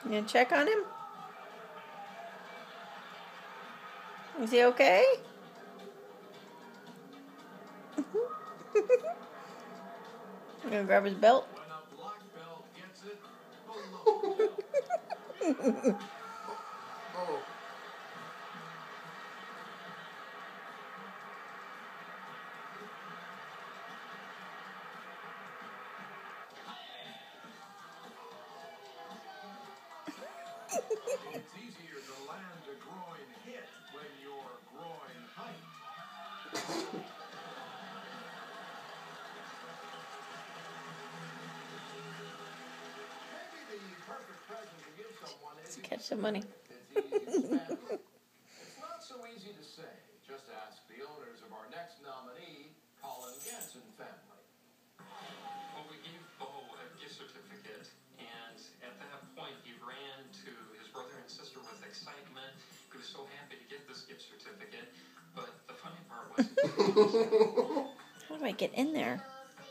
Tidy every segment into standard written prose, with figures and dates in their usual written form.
You gonna check on him? Is he okay? You gonna grab his belt? Oh. It's easier to land a groin hit when you're groin height. Maybe the perfect present to give someone is To catch some money. It's not so easy to say. Just ask the owners of our next nominee, Colin Ganson family. Well, we gave Bo a gift certificate, and at that point he ran to his brother and sister with excitement. He was so happy to get this gift certificate, but the funny part was... How do I get in there?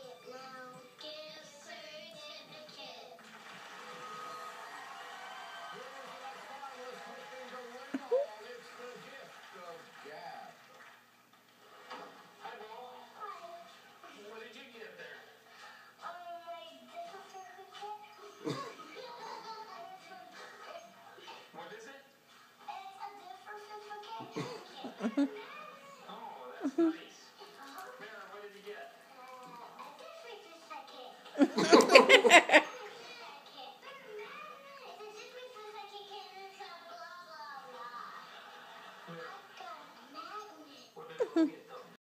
What did you get there? What is it? Oh, that's nice. Mara, what did you get? Oh.